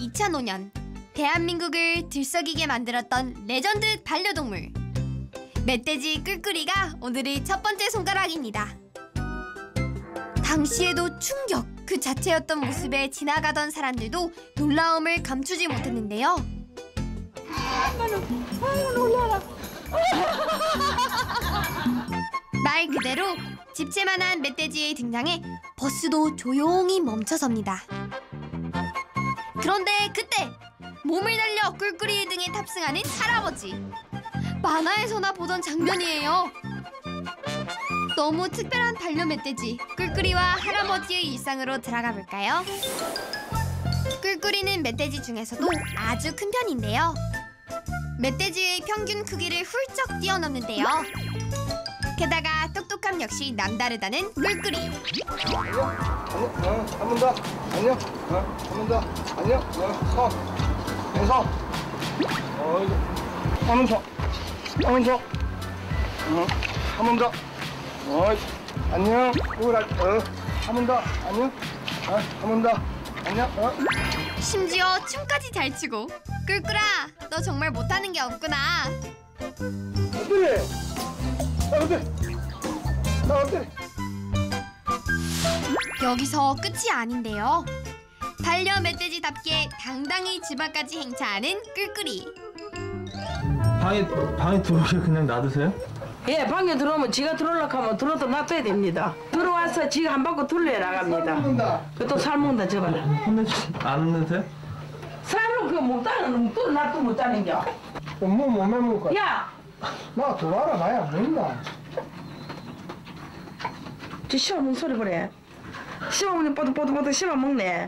2005년 대한민국을 들썩이게 만들었던 레전드 반려동물 멧돼지 꿀꿀이가 오늘의 첫 번째 손가락입니다. 당시에도 충격 그 자체였던 모습에 지나가던 사람들도 놀라움을 감추지 못했는데요. 말 그대로 집채만한 멧돼지의 등장에 버스도 조용히 멈춰섭니다. 그런데 그때 몸을 날려 꿀꿀이 등에 탑승하는 할아버지. 만화에서나 보던 장면이에요. 너무 특별한 반려멧돼지 꿀꿀이와 할아버지의 일상으로 들어가 볼까요? 꿀꿀이는 멧돼지 중에서도 아주 큰 편인데요. 멧돼지의 평균 크기를 훌쩍 뛰어넘는데요. 게다가 똑똑함 역시 남다르다는 꿀꿀이. 한 번 더. 안녕. 한 번 더. 안녕. 서. 왼손. 한 번 더. 한 번 더. 한 번 더. 안녕. 한 번 더. 안녕. 한 번 더. 안녕. 심지어 춤까지 잘 추고. 꿀꿀아, 너 정말 못하는 게 없구나. 어때? 어때? 여기서 끝이 아닌데요. 반려 멧돼지답게 당당히 집 앞까지 행차하는 꿀꿀이. 방에 들어오게 그냥 놔두세요? 예, 방에 들어오면 지가 들어오려고 하면 들어도 놔둬야 됩니다. 들어와서 지가 한 바퀴 둘러야 나갑니다. 그또 살먹는다 저거는. 혼내지 안 혼내세요? 살은 그 못하는 또 놔두면 못 자는겨. 뭐 먹을 거야? 야! 나 들어와라 나야 먹는다. 지 씹어먹는 소리 그래. 씹어먹는 뽀득뽀득뽀득 씹어먹네.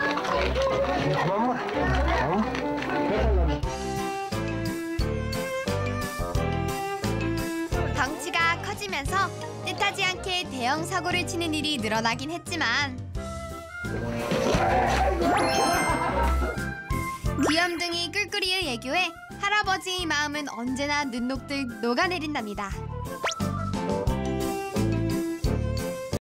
덩치가 커지면서 뜻하지 않게 대형 사고를 치는 일이 늘어나긴 했지만 귀염둥이 꿀꿀이의 애교에 할아버지의 마음은 언제나 눈녹듯 녹아내린답니다.